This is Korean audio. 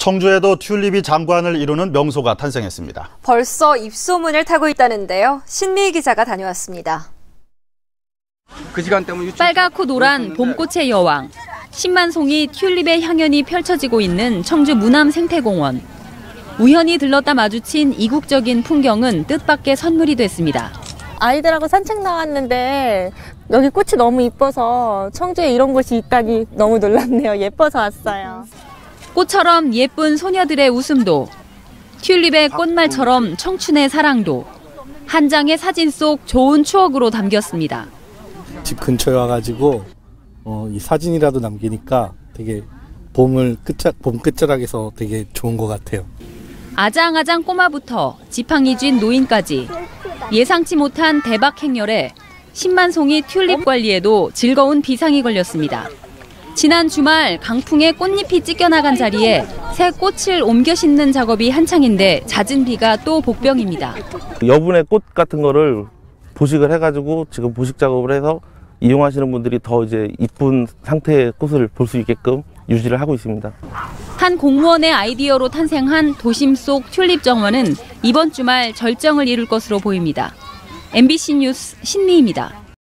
청주에도 튤립이 장관을 이루는 명소가 탄생했습니다. 벌써 입소문을 타고 있다는데요. 신미희 기자가 다녀왔습니다. 그 시간대면 빨갛고 노란 봄꽃의 여왕, 10만 송이 튤립의 향연이 펼쳐지고 있는 청주 무남생태공원. 우연히 들렀다 마주친 이국적인 풍경은 뜻밖의 선물이 됐습니다. 아이들하고 산책 나왔는데 여기 꽃이 너무 이뻐서 청주에 이런 곳이 있다니 너무 놀랐네요. 예뻐서 왔어요. 꽃처럼 예쁜 소녀들의 웃음도, 튤립의 꽃말처럼 청춘의 사랑도 한 장의 사진 속 좋은 추억으로 담겼습니다. 집 근처에 와가지고 이 사진이라도 남기니까 되게 봄 끝자락에서 되게 좋은 것 같아요. 아장아장 꼬마부터 지팡이 쥔 노인까지 예상치 못한 대박 행렬에 10만 송이 튤립 관리에도 즐거운 비상이 걸렸습니다. 지난 주말 강풍에 꽃잎이 찢겨나간 자리에 새 꽃을 옮겨 심는 작업이 한창인데 잦은 비가 또 복병입니다. 여분의 꽃 같은 거를 보식을 해가지고 지금 보식 작업을 해서 이용하시는 분들이 더 이제 이쁜 상태의 꽃을 볼 수 있게끔 유지를 하고 있습니다. 한 공무원의 아이디어로 탄생한 도심 속 튤립 정원은 이번 주말 절정을 이룰 것으로 보입니다. MBC 뉴스 신미희입니다.